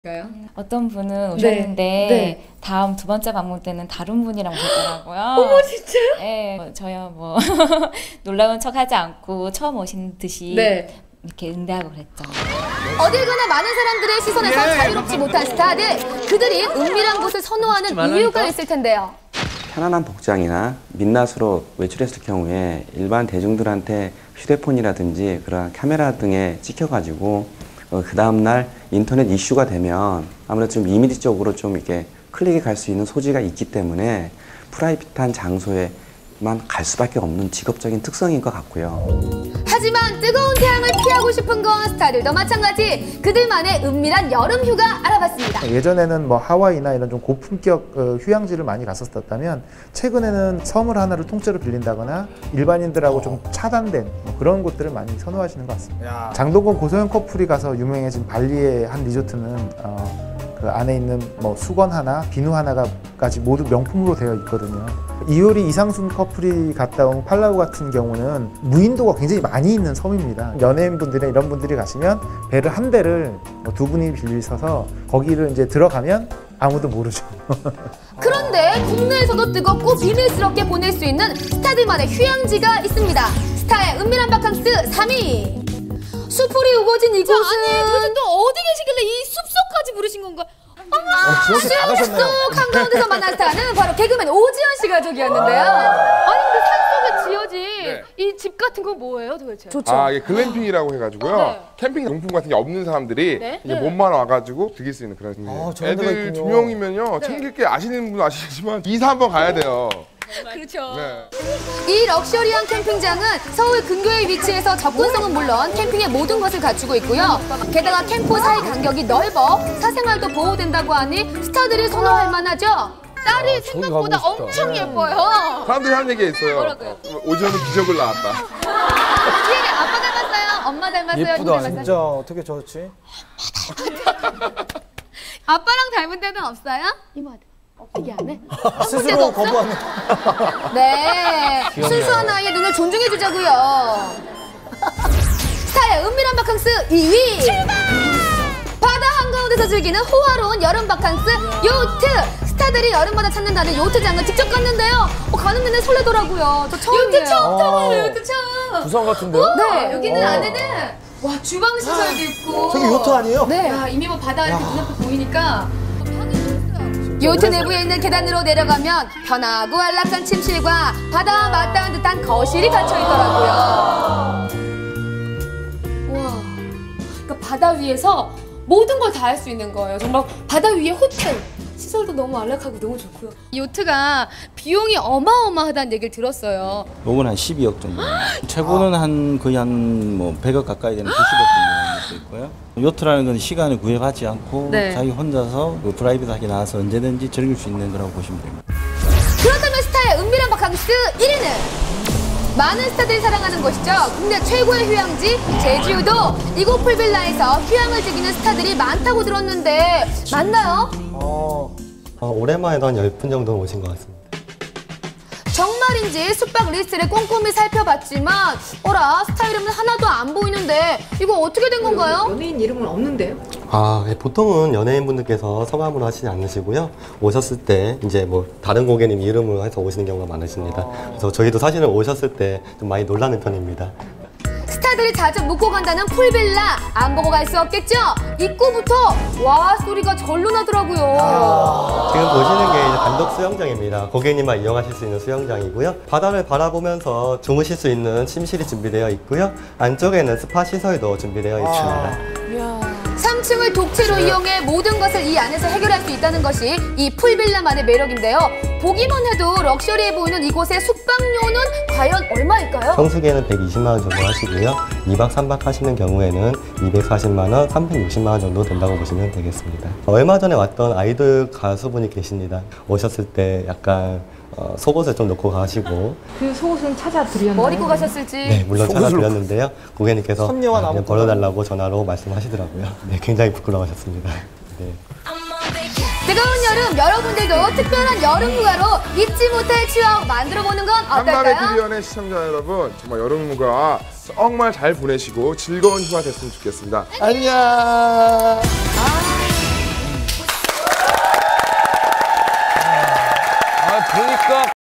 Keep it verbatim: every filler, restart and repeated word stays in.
음, 어떤 분은 오셨는데 네. 네. 다음 두 번째 방문 때는 다른 분이랑 오셨더라고요. 어머 진짜요? 네, 저야 뭐 놀라운 척하지 않고 처음 오신 듯이 네. 이렇게 응대하고 그랬죠. 어딜 가나 많은 사람들의 시선에서 예. 자유롭지 못한 스타들, 그들이 은밀한 곳을 선호하는 이유가 있을 텐데요. 편안한 복장이나 민낯으로 외출했을 경우에 일반 대중들한테 휴대폰이라든지 그런 카메라 등에 찍혀가지고 어, 그 다음날 인터넷 이슈가 되면 아무래도 좀 이미지적으로 좀 이렇게 클릭이 갈 수 있는 소지가 있기 때문에 프라이빗한 장소에만 갈 수밖에 없는 직업적인 특성인 것 같고요. 하지만 뜨거운 태양을 피하고 싶은 건 스타들도 마찬가지. 그들만의 은밀한 여름 휴가 알아봤습니다. 예전에는 뭐 하와이나 이런 좀 고품격 어, 휴양지를 많이 갔었다면 최근에는 섬을 하나를 통째로 빌린다거나 일반인들하고 좀 차단된 뭐 그런 곳들을 많이 선호하시는 것 같습니다. 야. 장동건 고소영 커플이 가서 유명해진 발리의 한 리조트는 어, 그 안에 있는 뭐 수건 하나, 비누 하나까지 모두 명품으로 되어 있거든요. 이효리, 이상순 커플이 갔다 온 팔라우 같은 경우는 무인도가 굉장히 많이 있는 섬입니다. 연예인분들이나 이런 분들이 가시면 배를 한 대를 두 분이 빌리셔서 거기를 이제 들어가면 아무도 모르죠. 그런데 국내에서도 뜨겁고 비밀스럽게 보낼 수 있는 스타들만의 휴양지가 있습니다. 스타의 은밀한 바캉스 삼 위. 수풀이 우거진 이곳은 아니 도대체 또 어디 계시길래 이 숲속까지 부르신 건가? 어머, 숲속 한가운데서 만난 스타는 바로 개그맨 오지연 씨 가족이었는데요. 아니 근데 산속에 지어진 네. 이 집 같은 건 뭐예요 도대체? 좋죠. 아 이게 글램핑이라고 해가지고요. 네. 캠핑 용품 같은 게 없는 사람들이 네? 이제 네. 몸만 와가지고 즐길 수 있는 그런. 아, 애들 두 명이면요 네. 챙길 게 아시는 분 아시겠지만 이사 한번 가야 돼요. 그렇죠. 네. 이 럭셔리한 캠핑장은 서울 근교에 위치해서 접근성은 물론 캠핑의 모든 것을 갖추고 있고요. 게다가 캠프 사이 간격이 넓어 사생활도 보호된다고 하니 스타들이 선호할 만하죠. 딸이 아, 생각보다 엄청 예뻐요. 사람들이 하는 얘기가 있어요. 뭐라고요? 오지연은 기적을 낳았다. 예, 아빠 닮았어요? 엄마 닮았어요? 예쁘다 진짜. 어떻게 저렇지? 아빠랑 닮은 데는 없어요? 이모한테. 얘기 안 해? 스스로 거부하는. 네, 순수한 아이의 눈을 존중해주자고요. 스타의 은밀한 바캉스 이 위. 출발! 바다 한가운데서 즐기는 호화로운 여름 바캉스 요트. 스타들이 여름마다 찾는다는 요트장을 직접 갔는데요. 어, 가는 내내 설레더라고요. 저 처음이에요. 요트 처음 타봐요. 요트 처음. 부산 같은데요? 네, 여기는 어. 안에는 와 주방 시설도 있고. 저기 요트 아니에요? 네. 야, 이미 뭐 바다 이렇게 눈앞에 보이니까. 요트 내부에 있는 계단으로 내려가면 편하고 안락한 침실과 바다와 맞닿은 듯한 거실이 갇혀 있더라고요. 와, 그러니까 바다 위에서 모든 걸 다 할 수 있는 거예요. 정말 바다 위에 호텔. 시설도 너무 안락하고 너무 좋고요. 요트가 비용이 어마어마하다는 얘기를 들었어요. 요건 한 십이억 정도. 최고는 한 거의 한 뭐 백억 가까이 되는 구십억 정도 것도 있고요. 요트라는 건 시간을 구애받지 않고 네. 자기 혼자서 그 프라이빗하게 나와서 언제든지 즐길 수 있는 거라고 보시면 됩니다. 그렇다면 스타의 은밀한 바캉스 일 위는 많은 스타들이 사랑하는 곳이죠. 국내 최고의 휴양지 제주도. 이곳 풀빌라에서 휴양을 즐기는 스타들이 많다고 들었는데 맞나요? 어, 어, 올해만에도 한 열 분 정도 오신 것 같습니다. 정말인지 숙박 리스트를 꼼꼼히 살펴봤지만 어라 스타 이름은 하나도 안 보이는데 이거 어떻게 된 건가요? 연예인 이름은 없는데요? 아, 예, 보통은 연예인분들께서 성함으로 하시지 않으시고요. 오셨을 때 이제 뭐 다른 고객님 이름으로 해서 오시는 경우가 많으십니다. 그래서 저희도 사실은 오셨을 때 좀 많이 놀라는 편입니다. 스타들이 자주 묵고 간다는 풀빌라 안 보고 갈 수 없겠죠? 입구부터 와 소리가 절로 나더라고요. 아, 지금 보시는 게 이제 단독 수영장입니다. 고객님만 이용하실 수 있는 수영장이고요. 바다를 바라보면서 주무실 수 있는 침실이 준비되어 있고요. 안쪽에는 스파 시설도 준비되어 있습니다. 삼 층을 독채로 이용해 모든 것을 이 안에서 해결할 수 있다는 것이 이 풀빌라만의 매력인데요. 보기만 해도 럭셔리해 보이는 이곳의 숙박료는 과연 얼마일까요? 성수기에는 백이십만 원 정도 하시고요. 이 박 삼 박 하시는 경우에는 이백사십만 원, 삼백육십만 원 정도 된다고 보시면 되겠습니다. 얼마 전에 왔던 아이돌 가수분이 계십니다. 오셨을 때 약간 어, 속옷을 좀 놓고 가시고. 그 속옷은 찾아드렸나요? 뭐 입고 가셨을지. 네, 물론 찾아드렸는데요. 고객님께서 선녀와 그냥 벌어달라고 전화로 말씀하시더라고요. 네, 굉장히 부끄러워하셨습니다. 네. 뜨거운 여름, 여러분들도 특별한 여름 휴가로 잊지 못할 추억 만들어보는 건 어떨까요? 한밤의 비디언의 시청자 여러분, 정말 여름 휴가 정말 잘 보내시고 즐거운 휴가 됐으면 좋겠습니다. 안녕. 아. 끄